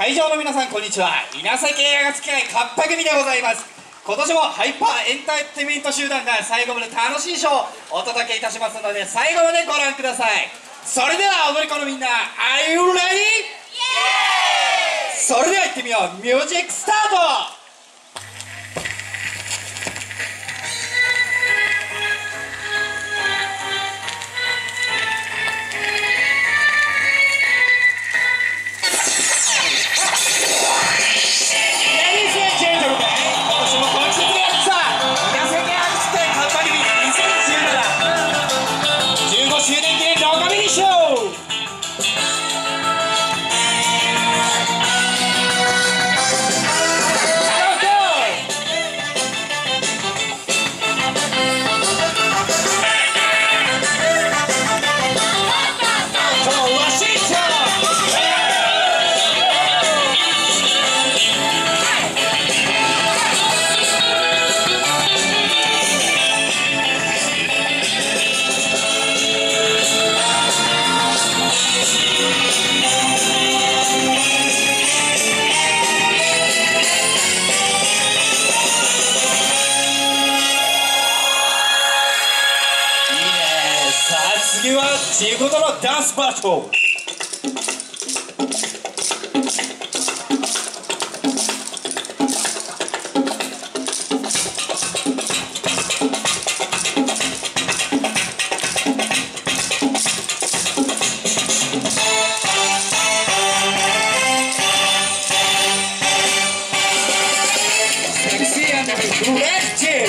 会場の皆さん、こんにちは。稲崎映画付き合いカッパ組でございます。今年もハイパーエンターテインメント集団が最後まで楽しいショーをお届けいたしますので、最後までご覧ください。それでは踊り子のみんな、Are you ready? それでは行ってみよう。ミュージックスタート。次は地元のダンスバトル。セクシー&フレッシュ。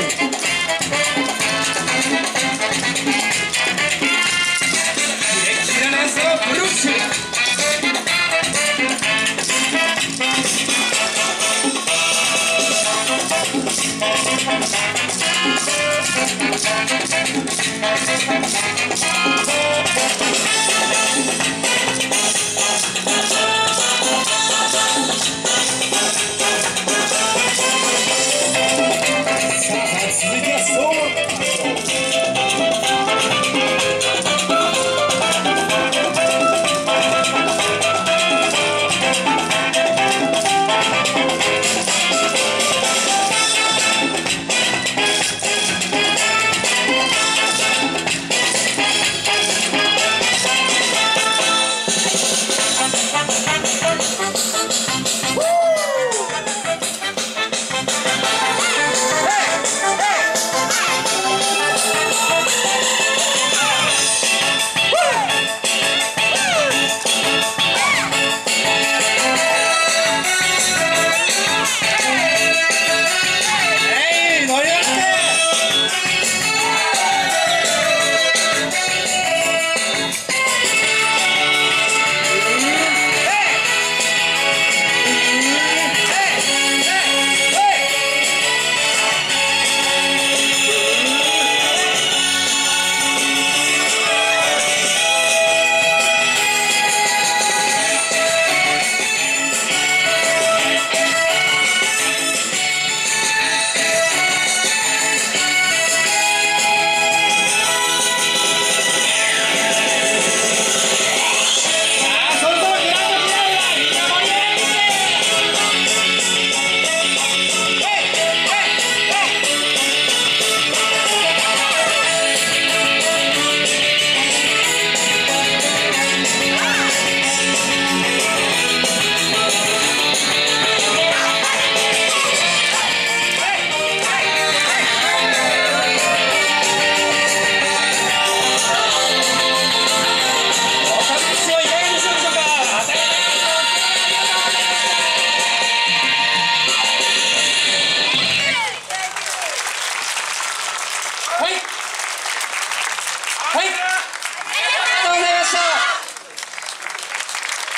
はい、ありがとうございました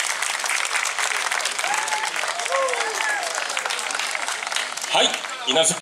。はい、稲崎